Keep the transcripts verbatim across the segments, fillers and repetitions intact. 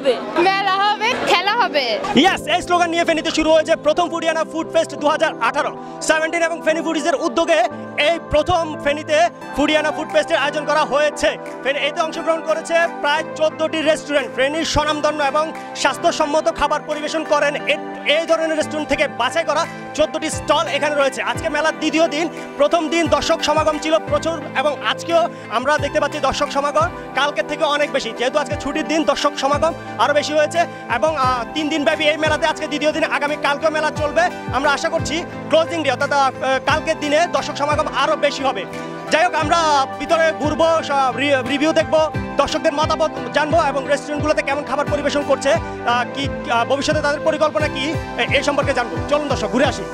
হবে, মেলা হবে, খেলা হবে। ইয়েস, এই স্লোগান নিয়ে ফেনীতে শুরু হয়েছে প্রথম ফুডিয়ানা ফুড ফেস্ট দু হাজার আঠারো। সেভেন্টিন এবং ফেনী ফুডিজের উদ্যোগে এই প্রথম ফেনীতে ফুডিয়ানা ফুড ফেস্টের আয়োজন করা হয়েছে। এতে অংশগ্রহণ করেছে প্রায় চোদ্দটি রেস্টুরেন্ট। ফেনীর স্বনামধন্য এবং স্বাস্থ্যসম্মত খাবার পরিবেশন করেন এই ধরনের রেস্টুরেন্ট থেকে বাছাই করা চোদ্দটি স্টল এখানে রয়েছে। আজকে মেলার দ্বিতীয় দিন। প্রথম দিন দর্শক সমাগম ছিল প্রচুর এবং আজকেও আমরা দেখতে পাচ্ছি দর্শক সমাগম কালকের থেকে অনেক বেশি, যেহেতু আজকে ছুটির দিন দর্শক সমাগম আরও বেশি হয়েছে এবং তিন দিন ব্যাপী এই মেলাতে আজকে দ্বিতীয় দিন, আগামী কালকেও মেলা চলবে। আমরা আশা করছি ক্লোজিং ডে অর্থাৎ কালকের দিনে দর্শক সমাগম আরও বেশি হবে। যাই হোক, আমরা ভিতরে ঘুরবো, রিভিউ দেখবো, দর্শকদের মতামত জানবো এবং রেস্টুরেন্টগুলোতে কেমন খাবার পরিবেশন করছে, কি ভবিষ্যতে তাদের পরিকল্পনা কি এই সম্পর্কে জানবো। চলুন দর্শক ঘুরে আসি।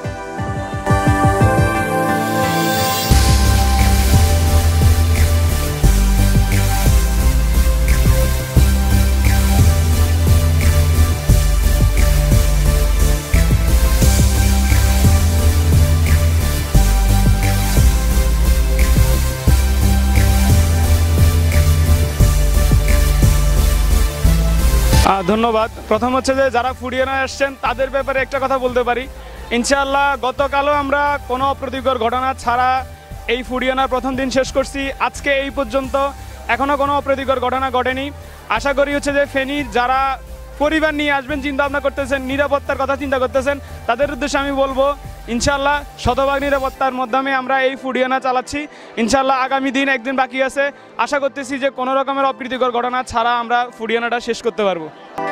ধন্যবাদ। প্রথম হচ্ছে যে যারা ফুডিয়ানা আসছেন তাদের ব্যাপারে একটা কথা বলতে পারি, ইনশাআল্লাহ গতকালও আমরা কোনো অপ্রীতিকর ঘটনা ছাড়া এই ফুডিয়ানার প্রথম দিন শেষ করছি। আজকে এই পর্যন্ত এখনও কোনো অপ্রীতিকর ঘটনা ঘটেনি। আশা করি হচ্ছে যে ফেনীর যারা পরিবার নিয়ে আসবেন, চিন্তা ভাবনা করতেছেন, নিরাপত্তার কথা চিন্তা করতেছেন, তাদের উদ্দেশ্যে আমি বলবো ইনশাআল্লাহ শতভাগ নিরাপত্তার মাধ্যমে আমরা এই ফুডিয়ানা চালাচ্ছি। ইনশাআল্লাহ আগামী দিন একদিন বাকি আছে, আশা করতেছি যে কোনো রকমের অপ্রীতিকর ঘটনা ছাড়া আমরা ফুডিয়ানাটা শেষ করতে পারবো।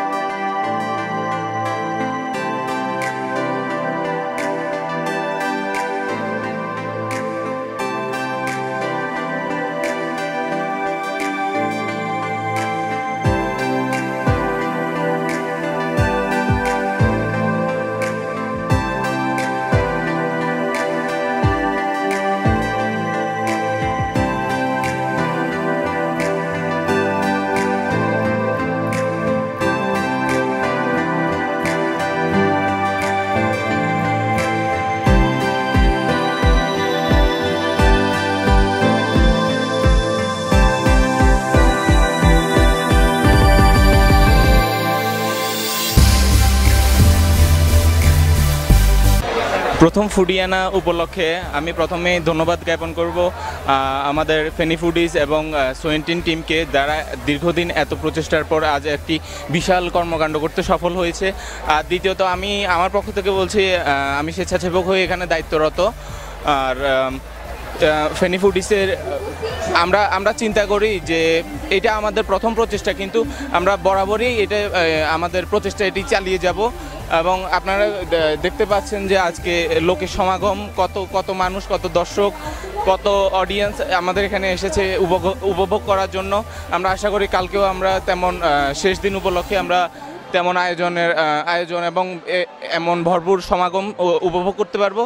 প্রথম ফুডিয়ানা উপলক্ষে আমি প্রথমে ধন্যবাদ জ্ঞাপন করব আমাদের ফেনী ফুডিজ এবং সোয়েন্টিন টিমকে, যারা দীর্ঘদিন এত প্রচেষ্টার পর আজ একটি বিশাল কর্মকাণ্ড করতে সফল হয়েছে। আর দ্বিতীয়ত আমি আমার পক্ষ থেকে বলছি, আমি স্বেচ্ছাসেবক হয়ে এখানে দায়িত্বরত। আর ফেনী ফুডিসের আমরা আমরা চিন্তা করি যে এটা আমাদের প্রথম প্রচেষ্টা, কিন্তু আমরা বরাবরই এটা আমাদের প্রচেষ্টা এটি চালিয়ে যাব। এবং আপনারা দেখতে পাচ্ছেন যে আজকে লোকের সমাগম, কত কত মানুষ, কত দর্শক, কত অডিয়েন্স আমাদের এখানে এসেছে উপভোগ করার জন্য। আমরা আশা করি কালকেও আমরা তেমন শেষ দিন উপলক্ষে আমরা তেমন আয়োজনের আয়োজন এবং এমন ভরপুর সমাগম উপভোগ করতে পারবো।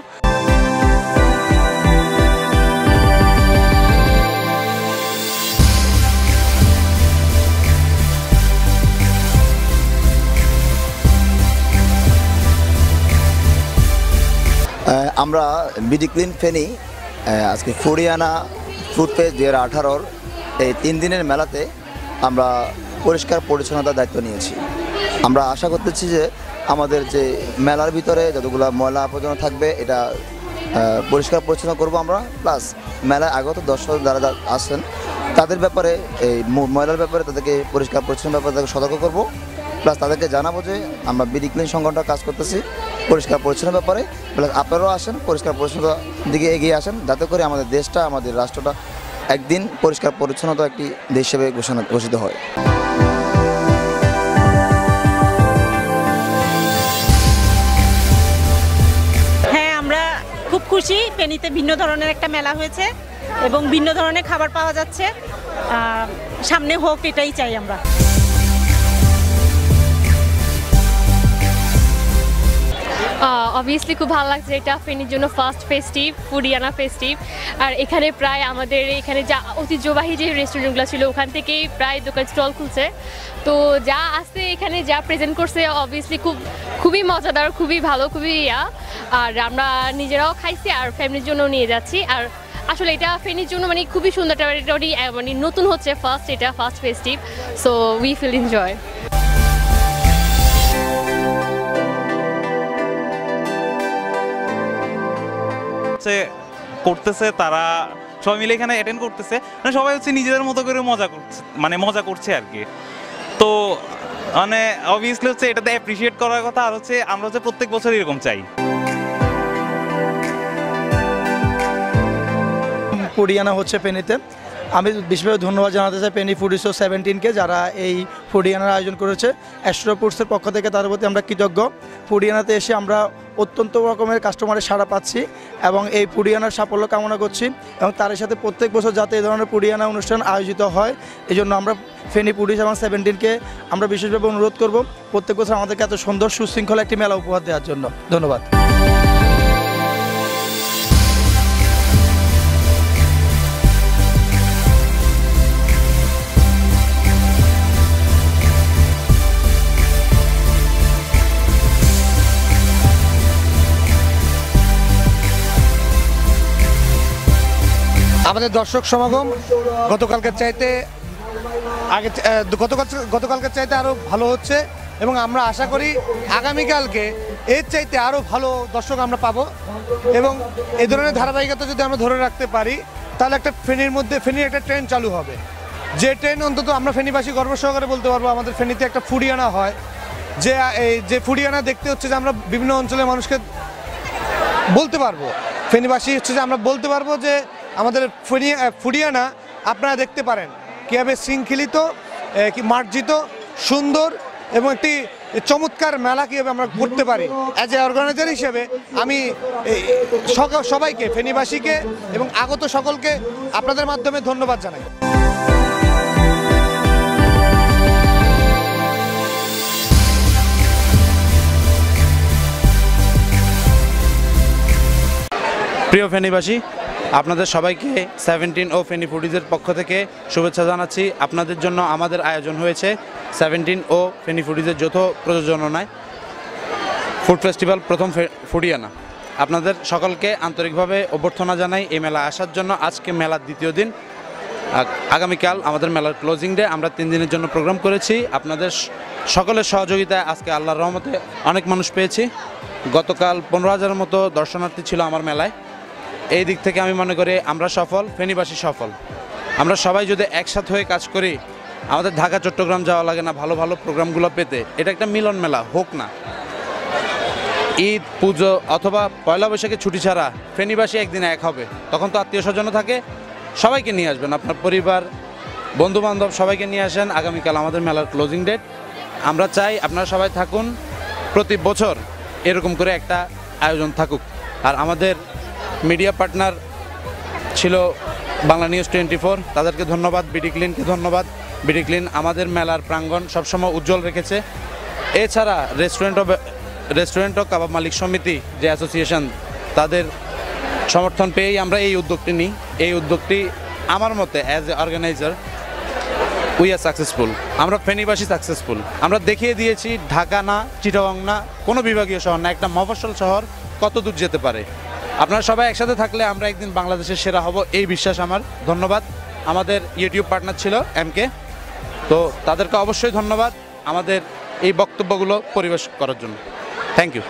আমরা বিডি ক্লিন ফেনী আজকে ফুডিয়ানা ফুড ফেস্ট দুই হাজার আঠারোর এই তিন দিনের মেলাতে আমরা পরিষ্কার পরিচ্ছন্নতার দায়িত্ব নিয়েছি। আমরা আশা করতেছি যে আমাদের যে মেলার ভিতরে যতগুলো ময়লা আবর্জনা থাকবে এটা পরিষ্কার পরিচ্ছন্ন করব আমরা, প্লাস মেলায় আগত দর্শক যারা আসছেন তাদের ব্যাপারে এই ময়লার ব্যাপারে তাদেরকে পরিষ্কার পরিচ্ছন্ন ব্যাপারে তাদেরকে সতর্ক করব, প্লাস তাদেরকে জানাবো যে আমরা বিডি ক্লিন সংগঠনটা কাজ করতেছি পরিষ্কার পরিচ্ছন্ন ব্যাপারে। প্লাস আপনারাও আসেন, পরিষ্কার পরিচ্ছন্নতার দিকে এগিয়ে আসেন, যাতে করে আমাদের দেশটা, আমাদের রাষ্ট্রটা একদিন পরিষ্কার পরিচ্ছন্নতা একটি দেশ হিসেবে ঘোষণা ঘোষিত হয়। হ্যাঁ, আমরা খুব খুশি। ফেনীতে ভিন্ন ধরনের একটা মেলা হয়েছে এবং ভিন্ন ধরনের খাবার পাওয়া যাচ্ছে। সামনে হোক, এটাই চাই আমরা। অবভিয়াসলি খুব ভালো লাগছে, এটা ফেনীর জন্য ফার্স্ট ফেস্টিভ, ফুডিয়ানা ফেস্টিভ। আর এখানে প্রায় আমাদের এখানে যা ঐতিহ্যবাহী যে রেস্টুরেন্টগুলো ছিল ওখান থেকেই প্রায় দোকান স্টল খুলছে। তো যা আছে এখানে যা প্রেজেন্ট করছে অবভিয়াসলি খুব খুবই মজাদার, খুবই ভালো, খুবই ইয়া। আর আমরা নিজেরাও খাইছি আর ফ্যামিলির জন্য নিয়ে যাচ্ছি। আর আসলে এটা ফেনীর জন্য মানে খুবই সুন্দর, মানে নতুন হচ্ছে, ফার্স্ট এটা first festive, so we feel enjoy. হচ্ছে করতেছে, তারা সবাই মিলে এখানে অ্যাটেন্ড করতেছে, মানে সবাই হচ্ছে নিজেদের মতো করে মজা করছে, মানে মজা করছে আর কি। তো মানে অবভিয়াসলি হচ্ছে এটাতে অ্যাপ্রিসিয়েট করার কথা, আর হচ্ছে আমরা হচ্ছে প্রত্যেক বছর এরকম চাই। ফুডিয়ানা হচ্ছে ফেনীতে। আমি বিশেষভাবে ধন্যবাদ জানাতে চাই ফেনী ফুডিস সেভেন্টিনকে, যারা এই ফুডিয়ানার আয়োজন করেছে। অ্যাস্ট্রোপুডসের পক্ষ থেকে তাদের প্রতি আমরা কৃতজ্ঞ। ফুডিয়ানাতে এসে আমরা অত্যন্ত রকমের কাস্টমারের সাড়া পাচ্ছি এবং এই ফুডিয়ানার সাফল্য কামনা করছি, এবং তার সাথে প্রত্যেক বছর যাতে এই ধরনের ফুডিয়ানা অনুষ্ঠান আয়োজিত হয়, এই জন্য আমরা ফেনী ফুডিস এবং সেভেন্টিনকে আমরা বিশেষভাবে অনুরোধ করব প্রত্যেক বছর আমাদেরকে এত সুন্দর সুশৃঙ্খলা একটি মেলা উপহার দেওয়ার জন্য। ধন্যবাদ। আমাদের দর্শক সমাগম গতকালকের চাইতে আগে গতকাল গতকালকের চাইতে আরও ভালো হচ্ছে, এবং আমরা আশা করি আগামীকালকে এর চাইতে আরও ভালো দর্শক আমরা পাবো, এবং এই ধরনের ধারাবাহিকতা যদি আমরা ধরে রাখতে পারি তাহলে একটা ফেনীর মধ্যে ফেনীর একটা ট্রেন চালু হবে, যে ট্রেন অন্তত আমরা ফেনীবাসী গর্ব সহকারে বলতে পারবো আমাদের ফেনীতে একটা ফুডিয়ানা হয়, যে এই যে ফুডিয়ানা দেখতে হচ্ছে যে আমরা বিভিন্ন অঞ্চলের মানুষকে বলতে পারবো, ফেনীবাসী হচ্ছে যে আমরা বলতে পারবো যে আমাদের ফুডিয়ানা আপনারা দেখতে পারেন কীভাবে শৃঙ্খলিত, কি মার্জিত, সুন্দর এবং একটি চমৎকার মেলা কীভাবে আমরা করতে পারি। অ্যাজ এ অর্গানাইজার হিসেবে আমি সবাইকে, ফেনীবাসীকে এবং আগত সকলকে আপনাদের মাধ্যমে ধন্যবাদ জানাই। প্রিয় ফেনীবাসী, আপনাদের সবাইকে সেভেন্টিন ও ফেনী ফুডিজের পক্ষ থেকে শুভেচ্ছা জানাচ্ছি। আপনাদের জন্য আমাদের আয়োজন হয়েছে সেভেন্টিন ও ফেনী ফুডিজের যৌথ প্রযোজনায় ফুড ফেস্টিভ্যাল প্রথম ফুডিয়ানা। আপনাদের সকলকে আন্তরিকভাবে অভ্যর্থনা জানাই এই মেলা আসার জন্য। আজকে মেলার দ্বিতীয় দিন, আগামীকাল আমাদের মেলার ক্লোজিং ডে। আমরা তিন দিনের জন্য প্রোগ্রাম করেছি। আপনাদের সকলের সহযোগিতায় আজকে আল্লাহর রহমতে অনেক মানুষ পেয়েছি। গতকাল পনেরো হাজারের মতো দর্শনার্থী ছিল আমার মেলায়। এই দিক থেকে আমি মনে করি আমরা সফল, ফেনীবাসী সফল। আমরা সবাই যদি একসাথে হয়ে কাজ করি, আমাদের ঢাকা চট্টগ্রাম যাওয়া লাগে না ভালো ভালো প্রোগ্রামগুলো পেতে। এটা একটা মিলন মেলা হোক না, ঈদ পুজো অথবা পয়লা বৈশাখে ছুটি ছাড়া ফেনীবাসী একদিন এক হবে। তখন তো আত্মীয় স্বজনও থাকে, সবাইকে নিয়ে আসবেন, আপনার পরিবার বন্ধুবান্ধব সবাইকে নিয়ে আসেন। আগামীকাল আমাদের মেলার ক্লোজিং ডেট। আমরা চাই আপনারা সবাই থাকুন, প্রতি বছর এরকম করে একটা আয়োজন থাকুক। আর আমাদের মিডিয়া পার্টনার ছিল বাংলা নিউজ টোয়েন্টি ফোর, তাদেরকে ধন্যবাদ। বিডি ক্লিনকে ধন্যবাদ। বিডি ক্লিন আমাদের মেলার প্রাঙ্গণ সবসময় উজ্জ্বল রেখেছে। এছাড়া রেস্টুরেন্ট ও রেস্টুরেন্ট ও কাবাব মালিক সমিতি যে অ্যাসোসিয়েশন, তাদের সমর্থন পেয়েই আমরা এই উদ্যোগটি নিই। এই উদ্যোগটি আমার মতে as a organiser we are successful. আমরা ফেনীবাসী সাকসেসফুল। আমরা দেখিয়ে দিয়েছি ঢাকা না, চিটাগং না, কোনো বিভাগীয় শহর না, একটা মফস্বল শহর কত দূর যেতে পারে। আপনারা সবাই একসাথে থাকলে আমরা একদিন বাংলাদেশের সেরা হব, এই বিশ্বাস আমার। ধন্যবাদ। আমাদের ইউটিউব পার্টনার ছিল এমকে, তো তাদেরকে অবশ্যই ধন্যবাদ আমাদের এই বক্তব্যগুলো পরিবেশ করার জন্য। Thank you.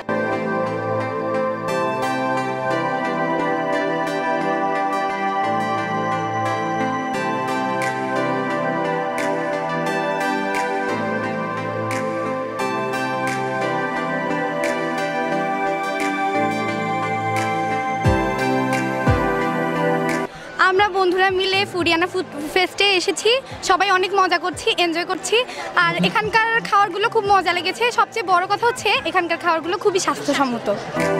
আমরা বন্ধুরা মিলে ফুডিয়ানা ফুড ফেস্টে এসেছি, সবাই অনেক মজা করছি, এনজয় করছি। আর এখানকার খাবারগুলো খুব মজা লেগেছে। সবচেয়ে বড় কথা হচ্ছে এখানকার খাবারগুলো খুবই স্বাস্থ্যসম্মত।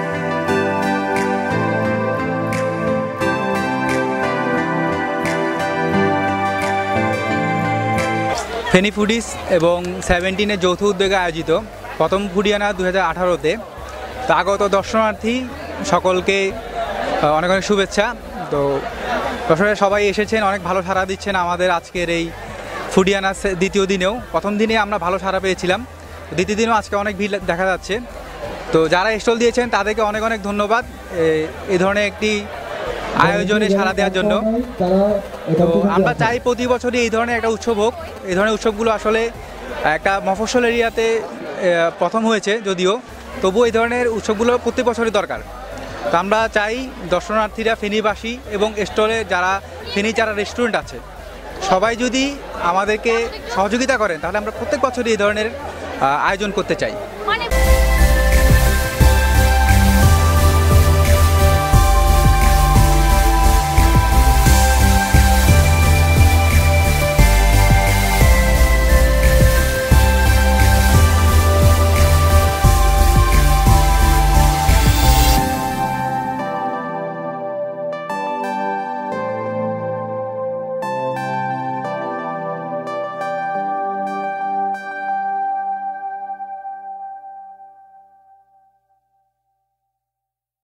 ফেনী ফুডিস এবং সেভেন্টিনের যৌথ উদ্যোগে আয়োজিত প্রথম ফুডিয়ানা দু হাজার আঠারোতে আগত দর্শনার্থী সকলকে অনেক অনেক শুভেচ্ছা। তো দর্শকরা সবাই এসেছেন, অনেক ভালো সাড়া দিচ্ছেন আমাদের আজকের এই ফুডিয়ানা দ্বিতীয় দিনেও। প্রথম দিনে আমরা ভালো সাড়া পেয়েছিলাম, দ্বিতীয় দিনেও আজকে অনেক ভিড় দেখা যাচ্ছে। তো যারা স্টল দিয়েছেন তাদেরকে অনেক অনেক ধন্যবাদ এই ধরনের একটি আয়োজনে সাড়া দেওয়ার জন্য। তো আমরা চাই প্রতি বছরই এই ধরনের একটা উৎসব হোক। এই ধরনের উৎসবগুলো আসলে একটা মফস্বল এরিয়াতে প্রথম হয়েছে যদিও, তবুও এই ধরনের উৎসবগুলো প্রতি বছরই দরকার। তো আমরা চাই দর্শনার্থীরা ফেনীবাসী এবং স্টলে যারা ফেনী যারা রেস্টুরেন্ট আছে সবাই যদি আমাদেরকে সহযোগিতা করেন তাহলে আমরা প্রত্যেক বছরই এই ধরনের আয়োজন করতে চাই।